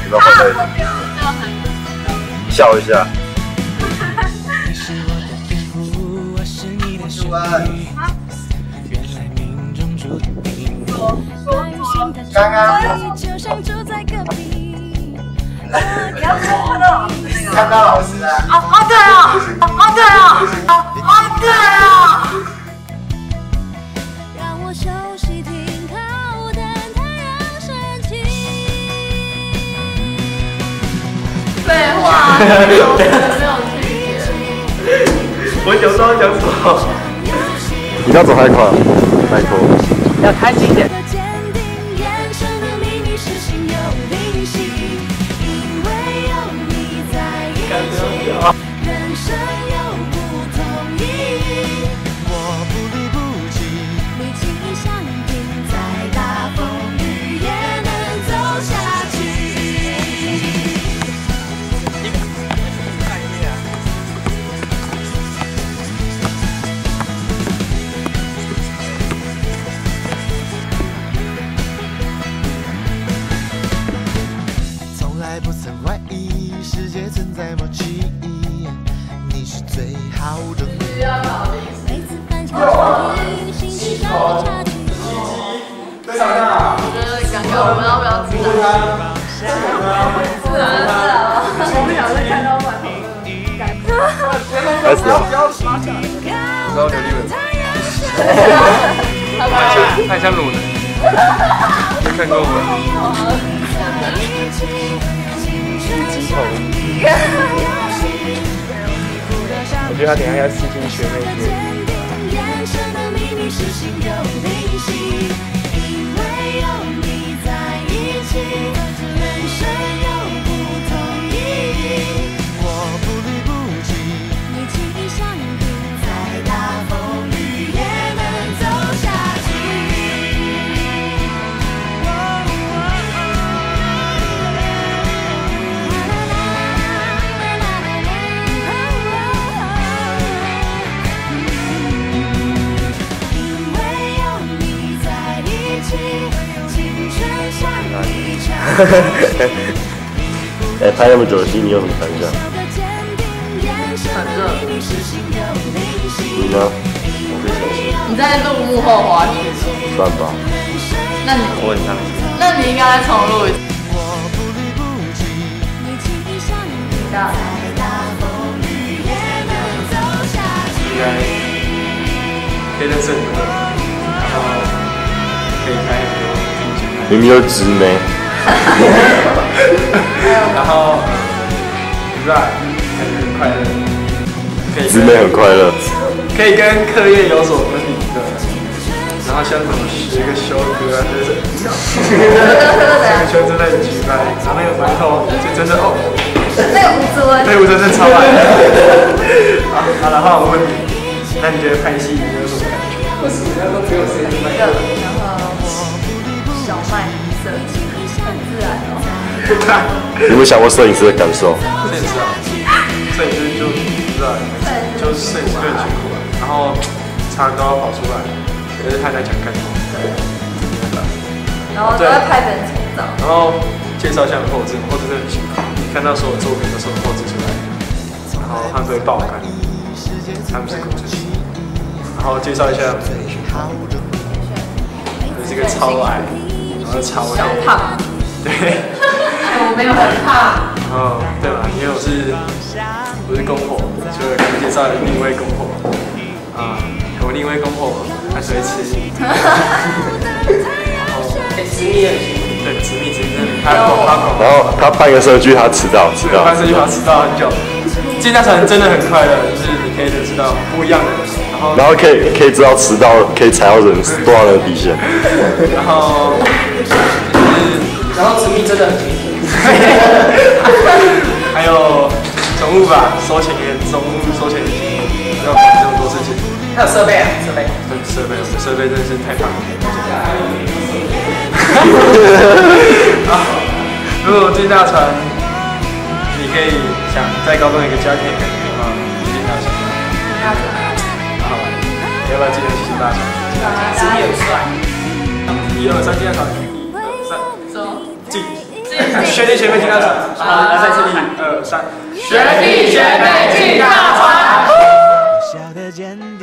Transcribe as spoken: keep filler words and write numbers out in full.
那么累，笑一下。 刚刚你要说看到老师那个？ 看到老师啊！ 哦哦对哦，哦对哦，哦哦对哦。让我休息停靠，等太阳升起。废话，没有区别。 我有时候讲什么？ 你不要走太快，拜托。 要开心一点。 人生有不同意义，我不离不弃，你轻易相挺，再大风雨也能走下去。 从来不曾怀疑世界存在默契。你是最好的。 每次翻墙上映，心情上差距。 非常大。 我觉得感觉我们要不要自然？自然自然。我不想再看到外头的。 开始了。 然后刘立文。太像太像鲁能。没看过吗？鸡头。我觉得他等一下要试进学妹姐。 哎，拍那么久的戏，你有什么感想？ 很热。 你呢？ 你在录幕后滑雪？ 算吧。 那你我很伤心。 那你应该再重录一次。 应该可以认识很多人，然后可以开很多听起来。 明明就是直妹。 然后，不知道，感觉很快乐，可以直妹很快乐， 可以跟课业有所分离的。然后像什么学个修哥啊，就是学个修真的很奇怪，然后那个馒头就真的哦， 那个吴泽文， 对，我真的超爱。好，好然后我问你，那你觉得拍戏你有什么感觉？为什么要都只有谁拍？ 然后我小麦色，很自然哦。 你有没有想过摄影师的感受？ 摄影师啊，摄影师就不知道，就是摄影师就很辛苦了，然后常常都要跑出来，可是他在讲干什么？ 然后都会拍别人成长。 然后介绍一下后置，后置真的很辛苦，看到所有作品都是有后置出来的，然后他们都会爆肝，他们是工程师，然后介绍一下美学，这是一个超矮，然后超黑， 小胖， 对。 我没有很胖。 哦，对吧？因为我是我是公婆，所以可以介绍另一位公婆。啊、嗯，我另一位公婆他是会吃。然后， 直密很辛苦。 对，直密直密真的，他口他口。 然后他办个社区，他迟到迟到。 办社区他迟到很久。进大船真的很快乐，就是你可以认识到不一样的人，然后然后可以可以知道迟到可以踩到人多少人的底线。 然后就是然后直密真的很辛苦。 还有总务吧，收钱也总务收钱也辛苦，要管这么多事情。 还有设备啊，设备。 对，设备，我们设备真的是太棒了。啊，如果进大船，你可以想在高中一个家庭的感觉的话，就进大船。 大船。 好，要不要记得去进大船？ 直密很帅。 一二三，进大船。一二三， 走， 进。 进。 学弟学妹进大船。 啊，再次一二三， 学弟学妹进大船。 小的简单。